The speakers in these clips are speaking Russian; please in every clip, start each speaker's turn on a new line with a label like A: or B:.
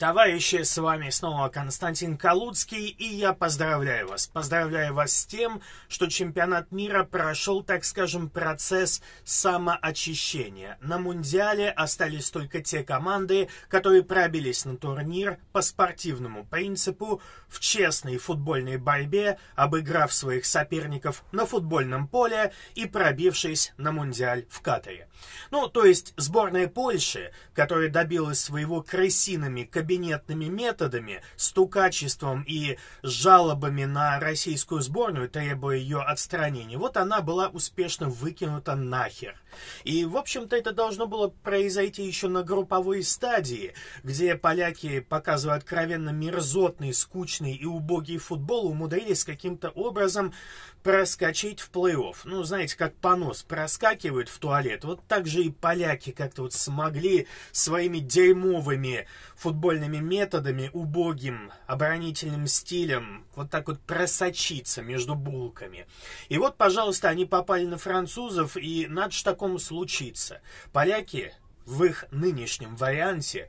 A: Товарищи, с вами снова Константин Калуцкий, и я поздравляю вас. Поздравляю вас с тем, что чемпионат мира прошел, так скажем, процесс самоочищения. На Мундиале остались только те команды, которые пробились на турнир по спортивному принципу, в честной футбольной борьбе, обыграв своих соперников на футбольном поле и пробившись на Мундиаль в Катаре. То есть сборная Польши, которая добилась своего крысиными кабинетными методами, стукачеством и жалобами на российскую сборную, требуя ее отстранения, вот она была успешно выкинута нахер. И, в общем-то, это должно было произойти еще на групповой стадии, где поляки, показывая откровенно мерзотный, скучный и убогий футбол, умудрились каким-то образом проскочить в плей-офф. Знаете, как понос проскакивает в туалет, вот так же и поляки как-то вот смогли своими дерьмовыми футбольными методами, убогим оборонительным стилем вот так вот просочиться между булками. И вот, пожалуйста, они попали на французов, и надо ж такому случиться. Поляки в их нынешнем варианте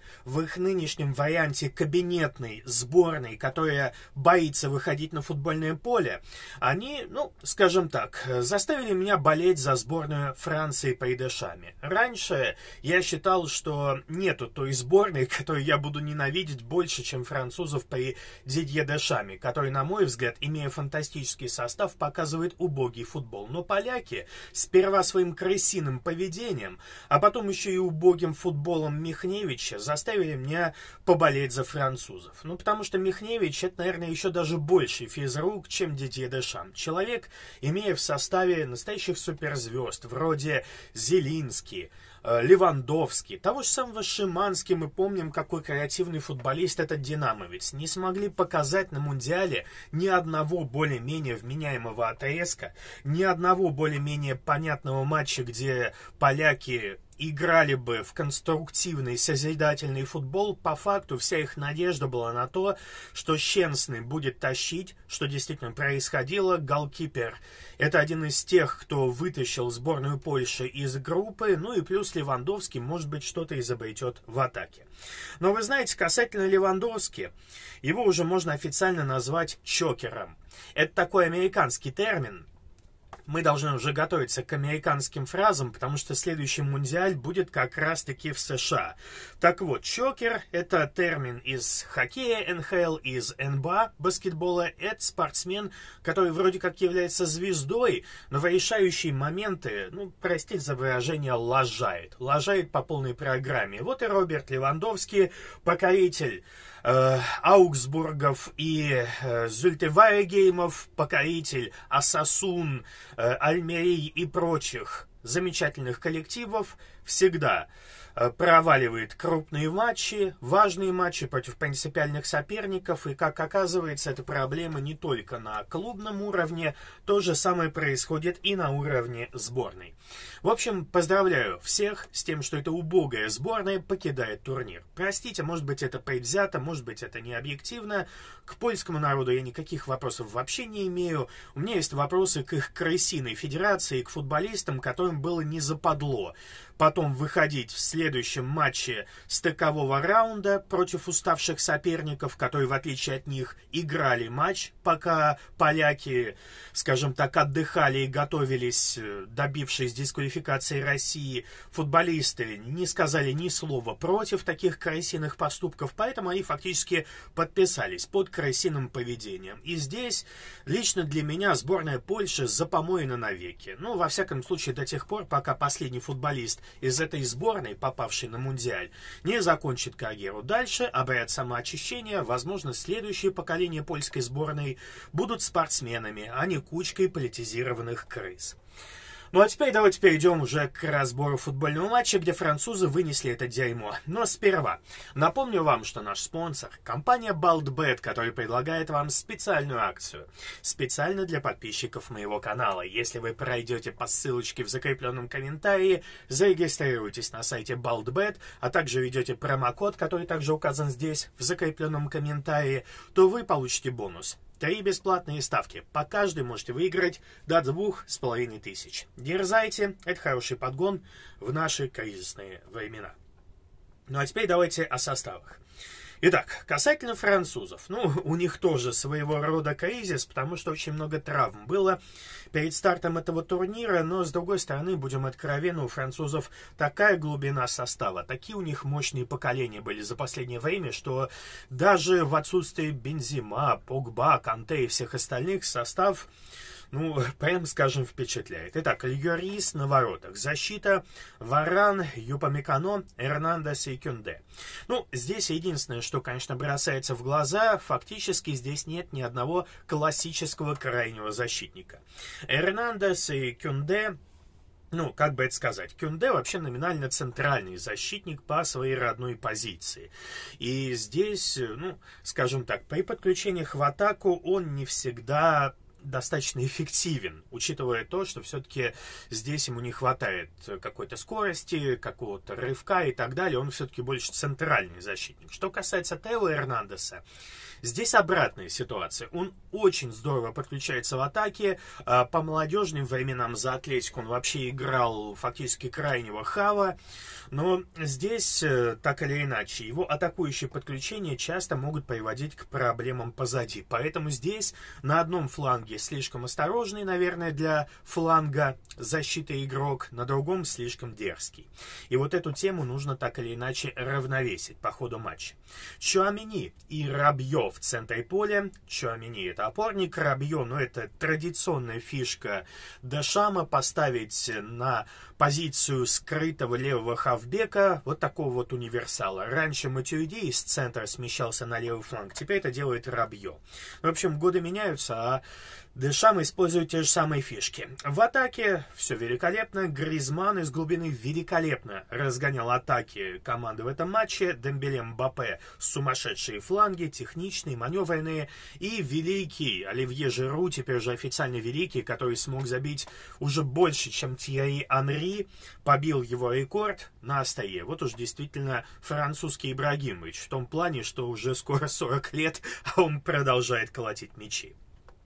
A: кабинетной сборной, которая боится выходить на футбольное поле, они, скажем так, заставили меня болеть за сборную Франции при Дешаме. Раньше я считал, что нету той сборной, которую я буду ненавидеть больше, чем французов при Дидье Дешаме, который, на мой взгляд, имея фантастический состав, показывает убогий футбол. Но поляки сперва своим крысиным поведением, а потом еще и убогим футболом Михневича заставили меня поболеть за французов. Потому что Михневич — это, наверное, еще даже больше физрук, чем Дидье Дешам. Человек, имея в составе настоящих суперзвезд, вроде Зелинский, Левандовский, того же самого Шимански, мы помним, какой креативный футболист этот динамовец, не смогли показать на Мундиале ни одного более-менее вменяемого отрезка, ни одного более-менее понятного матча, где поляки играли бы в конструктивный, созидательный футбол. По факту вся их надежда была на то, что Щенсный будет тащить, что действительно происходило. Голкипер — это один из тех, кто вытащил сборную Польши из группы, и плюс Левандовский, может быть, что-то изобретет в атаке. Но вы знаете, касательно Левандовски, его уже можно официально назвать чокером. Это такой американский термин. Мы должны уже готовиться к американским фразам, потому что следующий Мундиаль будет как раз-таки в США. Так вот, чокер — это термин из хоккея НХЛ, из НБА, баскетбола. Это спортсмен, который вроде как является звездой, но в решающие моменты, простите за выражение, лажает. Лажает по полной программе. Вот и Роберт Левандовский, покоритель Аугсбургов и Зультеварегеймов, покоритель Осасун, Альмерий и прочих замечательных коллективов, всегда проваливает крупные матчи, важные матчи против принципиальных соперников, и, как оказывается, эта проблема не только на клубном уровне, то же самое происходит и на уровне сборной. В общем, поздравляю всех с тем, что эта убогая сборная покидает турнир. Простите, может быть, это предвзято, может быть, это не объективно. К польскому народу я никаких вопросов вообще не имею. У меня есть вопросы к их крысиной федерации, к футболистам, которым было не западло потом выходить в следующем матче стыкового раунда против уставших соперников, которые, в отличие от них, играли матч, пока поляки, скажем так, отдыхали и готовились, добившись дисквалификации России. Футболисты не сказали ни слова против таких крысиных поступков, поэтому они фактически подписались под крысиным поведением. И здесь лично для меня сборная Польши запомоена навеки. Во всяком случае, до тех пор, пока последний футболист из этой сборной, попавший на Мундиаль, не закончит карьеру. Дальше обряд самоочищения. Возможно, следующее поколение польской сборной будут спортсменами, а не кучкой политизированных крыс. А теперь давайте перейдем уже к разбору футбольного матча, где французы вынесли это дерьмо. Но сперва напомню вам, что наш спонсор — компания BaltBet, которая предлагает вам специальную акцию. Специально для подписчиков моего канала. Если вы пройдете по ссылочке в закрепленном комментарии, зарегистрируйтесь на сайте BaltBet, а также введете промокод, который также указан здесь в закрепленном комментарии, то вы получите бонус. 3 бесплатные ставки. По каждой можете выиграть до 2500. Дерзайте, это хороший подгон в наши кризисные времена. А теперь давайте о составах. Итак, касательно французов. Ну, у них тоже своего рода кризис, потому что очень много травм было перед стартом этого турнира, но, с другой стороны, будем откровенны, у французов такая глубина состава, такие у них мощные поколения были за последнее время, что даже в отсутствии Бензема, Погба, Канте и всех остальных состав, ну, прям скажем, впечатляет. Итак, Льорис на воротах. Защита: Варан, Юпамекано, Эрнандес и Кюнде. Ну, здесь единственное, что, конечно, бросается в глаза, фактически здесь нет ни одного классического крайнего защитника. Эрнандес и Кюнде, ну, как бы это сказать, Кюнде вообще номинально центральный защитник по своей родной позиции. И здесь, ну, скажем так, при подключениях в атаку он не всегда достаточно эффективен, учитывая то, что все-таки здесь ему не хватает какой-то скорости, какого-то рывка и так далее. Он все-таки больше центральный защитник. Что касается Тео Эрнандеса, здесь обратная ситуация. Он очень здорово подключается в атаке. По молодежным временам за Атлетику он вообще играл фактически крайнего хава. Но здесь, так или иначе, его атакующие подключения часто могут приводить к проблемам позади. Поэтому здесь на одном фланге слишком осторожный, наверное, для фланга защиты игрок, на другом слишком дерзкий. И вот эту тему нужно так или иначе равновесить по ходу матча. Чуамени и Рабьё в центре поля. Чуамени — это опорник, Рабьё, ну, это традиционная фишка Дешама, поставить на позицию скрытого левого хавбека, вот такого вот универсала. Раньше Матюиди из центра смещался на левый фланг, теперь это делает Рабьё. В общем, годы меняются, а Дешам использует те же самые фишки. В атаке все великолепно. Гризман из глубины великолепно разгонял атаки команды в этом матче. Дембеле, Мбаппе — сумасшедшие фланги, техничные, маневренные. И великий Оливье Жиру, теперь уже официально великий, который смог забить уже больше, чем Тьерри Анри, побил его рекорд на острие. Вот уж действительно французский Ибрагимович, в том плане, что уже скоро 40 лет, а он продолжает колотить мячи,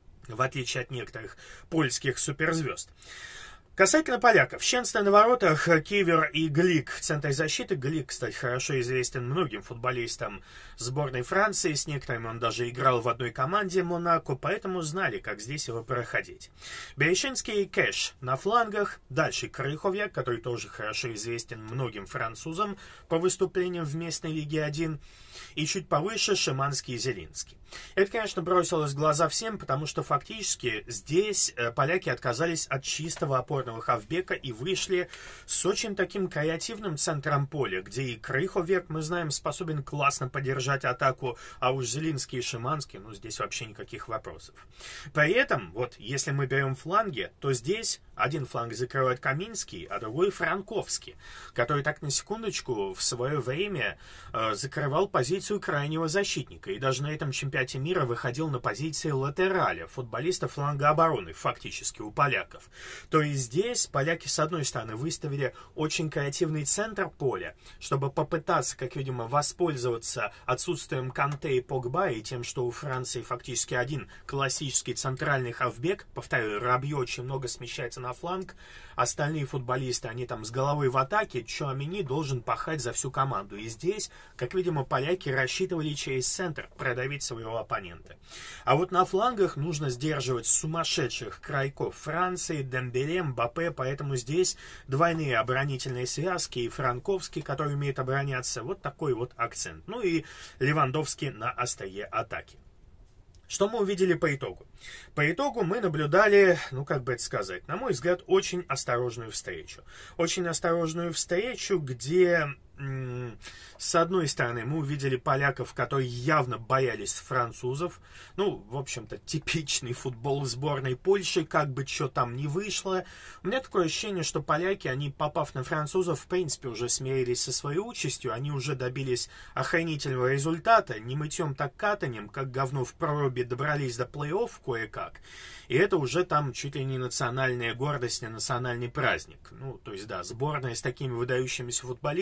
A: в отличие от некоторых польских суперзвезд. Касательно поляков. Щенство на воротах, Кивер и Глик в центре защиты. Глик, кстати, хорошо известен многим футболистам сборной Франции. С некоторыми он даже играл в одной команде Монако, поэтому знали, как здесь его проходить. Берещинский и Кэш на флангах. Дальше Крыховья, который тоже хорошо известен многим французам по выступлениям в местной Лиге 1. И чуть повыше Шиманский и Зелинский. Это, конечно, бросилось в глаза всем, потому что фактически здесь поляки отказались от чистого опорного хавбека и вышли с очень таким креативным центром поля, где и Крыховек, мы знаем, способен классно поддержать атаку, а уж Зелинский и Шиманский, ну, здесь вообще никаких вопросов. При этом, вот, если мы берем фланги, то здесь один фланг закрывает Каминский, а другой Франковский, который так на секундочку в свое время закрывал позицию крайнего защитника, и даже на этом чемпионате мира выходил на позиции латераля, футболиста фланга обороны, фактически, у поляков. То есть здесь поляки, с одной стороны, выставили очень креативный центр поля, чтобы попытаться, как видимо, воспользоваться отсутствием Канте и Погба и тем, что у Франции фактически один классический центральный хавбек, повторяю, Рабьё очень много смещается на фланг, остальные футболисты, они там с головой в атаке, Чуамени должен пахать за всю команду. И здесь, как видимо, поляки рассчитывали через центр продавить своего оппонента. А вот на флангах нужно сдерживать сумасшедших крайков Франции, Дембеле, Мбаппе, поэтому здесь двойные оборонительные связки, и Франковский, который умеет обороняться, вот такой вот акцент. Ну и Левандовский на острие атаки. Что мы увидели по итогу? По итогу мы наблюдали, ну как бы это сказать, на мой взгляд, очень осторожную встречу. Очень осторожную встречу, где с одной стороны мы увидели поляков, которые явно боялись французов. Ну, в общем-то, типичный футбол сборной Польши, как бы что там ни вышло. У меня такое ощущение, что поляки, они, попав на французов, в принципе, уже смирились со своей участью. Они уже добились охренительного результата. Не мытьем, так катанем, как говно в проруби, добрались до плей-офф кое-как. И это уже там чуть ли не национальная гордость, не национальный праздник. Ну, то есть, да, сборная с такими выдающимися футболистами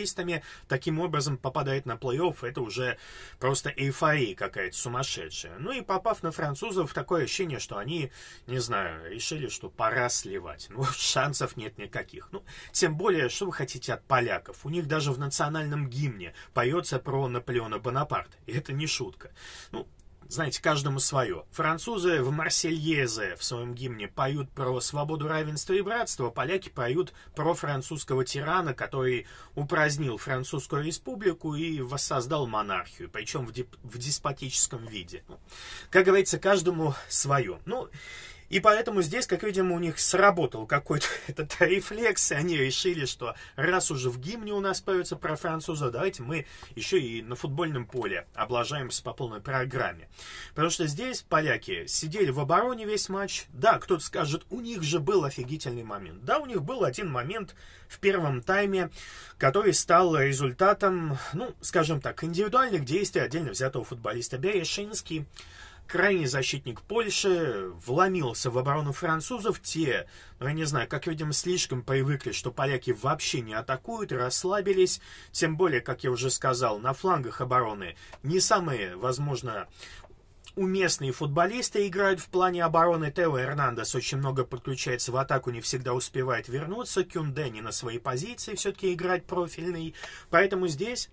A: таким образом попадает на плей-офф, это уже просто эйфория какая-то сумасшедшая. Ну и попав на французов, такое ощущение, что они, не знаю, решили, что пора сливать. Ну, шансов нет никаких. Ну, тем более, что вы хотите от поляков? У них даже в национальном гимне поется про Наполеона Бонапарта. И это не шутка. Ну, знаете, каждому свое. Французы в «Марсельезе» в своем гимне поют про свободу, равенство и братство, поляки поют про французского тирана, который упразднил Французскую республику и воссоздал монархию, причем в деспотическом виде. Ну, как говорится, каждому свое. Ну, и поэтому здесь, как видим, у них сработал какой-то этот рефлекс, и они решили, что раз уже в гимне у нас поется про француза, давайте мы еще и на футбольном поле облажаемся по полной программе. Потому что здесь поляки сидели в обороне весь матч. Да, кто-то скажет, у них же был офигительный момент. Да, у них был один момент в первом тайме, который стал результатом, ну, скажем так, индивидуальных действий отдельно взятого футболиста Берешинский. Крайний защитник Польши вломился в оборону французов. Те, ну я не знаю, как видим, слишком привыкли, что поляки вообще не атакуют и расслабились. Тем более, как я уже сказал, на флангах обороны не самые, возможно, уместные футболисты играют в плане обороны. Тео Эрнандес очень много подключается в атаку, не всегда успевает вернуться. Кюндé не на своей позиции все-таки играть профильный. Поэтому здесь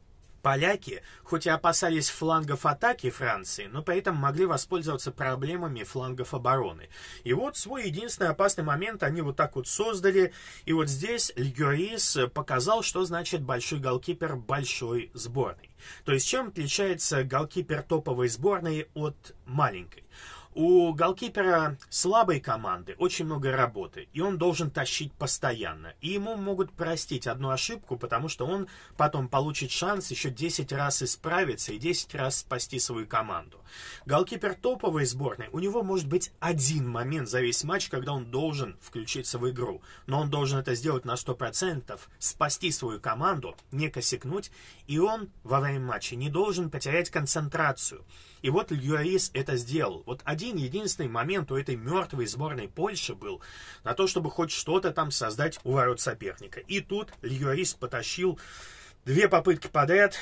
A: поляки, хоть и опасались флангов атаки Франции, но при этом могли воспользоваться проблемами флангов обороны. И вот свой единственный опасный момент они вот так вот создали. И вот здесь Льюрис показал, что значит большой голкипер большой сборной. То есть чем отличается голкипер топовой сборной от маленькой? У голкипера слабой команды очень много работы, и он должен тащить постоянно. И ему могут простить одну ошибку, потому что он потом получит шанс еще 10 раз исправиться и 10 раз спасти свою команду. Голкипер топовой сборной, у него может быть один момент за весь матч, когда он должен включиться в игру. Но он должен это сделать на 100%, спасти свою команду, не косякнуть, и он во время матча не должен потерять концентрацию. И вот Льюрис это сделал. Вот один единственный момент у этой мертвой сборной Польши был на то, чтобы хоть что-то там создать у ворот соперника. И тут Льюрис потащил две попытки подряд.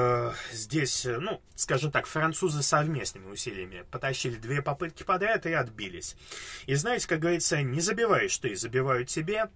A: Здесь, ну, скажем так, французы совместными усилиями потащили две попытки подряд и отбились. И знаете, как говорится, не забиваешь ты, забивают тебе.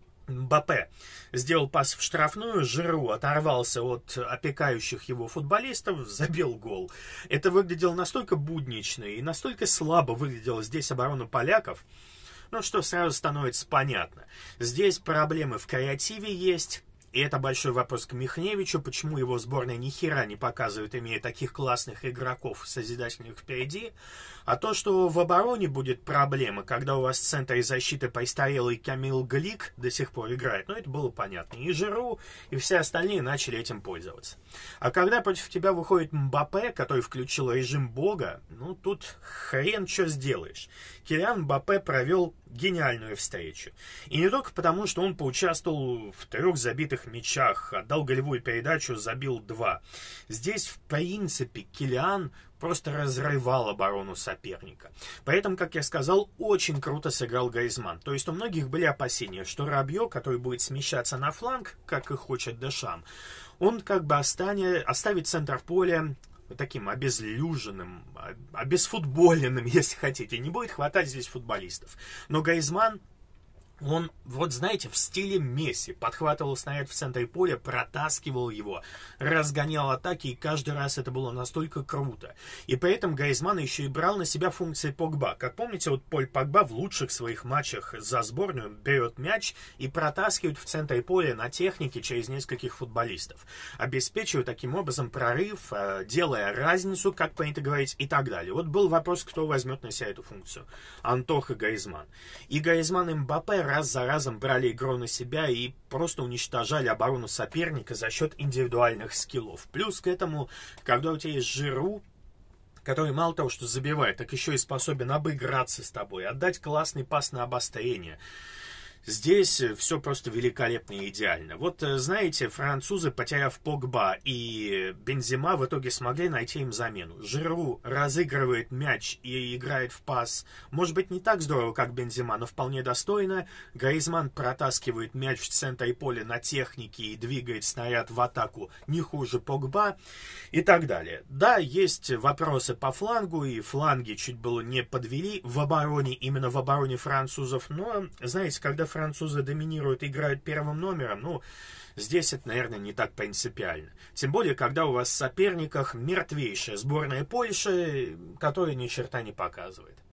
A: Мбаппе сделал пас в штрафную, Жиру оторвался от опекающих его футболистов, забил гол. Это выглядело настолько буднично и настолько слабо выглядела здесь оборона поляков, ну что сразу становится понятно. Здесь проблемы в креативе есть. И это большой вопрос к Михневичу, почему его сборная ни хера не показывает, имея таких классных игроков, созидательных впереди. А то, что в обороне будет проблема, когда у вас в центре защиты престарелый Камил Глик до сих пор играет, ну это было понятно. И Жиру, и все остальные начали этим пользоваться. А когда против тебя выходит Мбаппе, который включил режим бога, ну тут хрен что сделаешь. Килиан Мбаппе провел гениальную встречу. И не только потому, что он поучаствовал в 3 забитых мячах, отдал голевую передачу, забил 2. Здесь, в принципе, Килиан просто разрывал оборону соперника. Поэтому, как я сказал, очень круто сыграл Гризманн. То есть у многих были опасения, что Рабье, который будет смещаться на фланг, как и хочет Дешам, он как бы оставит центр поля таким обезлюженным, обезфутболенным, если хотите. Не будет хватать здесь футболистов. Но Гризманн, он, вот знаете, в стиле Месси подхватывал снаряд в центре поля, протаскивал его, разгонял атаки, и каждый раз это было настолько круто. И при этом Гризманн еще и брал на себя функции Погба. Как помните, вот Поль Погба в лучших своих матчах за сборную берет мяч и протаскивает в центре поля на технике через нескольких футболистов, обеспечивая таким образом прорыв, делая разницу, как принято говорить, и так далее. Вот был вопрос, кто возьмет на себя эту функцию. Антох и Гризманн. И Гризманн и Мбаппе раз за разом брали игру на себя и просто уничтожали оборону соперника за счет индивидуальных скиллов. Плюс к этому, когда у тебя есть Жиру, который мало того, что забивает, так еще и способен обыграться с тобой, отдать классный пас на обострение. Здесь все просто великолепно и идеально. Вот, знаете, французы, потеряв Погба и Бензема, в итоге смогли найти им замену. Жиру разыгрывает мяч и играет в пас. Может быть, не так здорово, как Бензема, но вполне достойно. Гризманн протаскивает мяч в центре поля на технике и двигает снаряд в атаку не хуже Погба и так далее. Да, есть вопросы по флангу, и фланги чуть было не подвели в обороне, именно в обороне французов, но, знаете, когда французы доминируют и играют первым номером, ну, здесь это, наверное, не так принципиально. Тем более, когда у вас в соперниках мертвейшая сборная Польши, которая ни черта не показывает.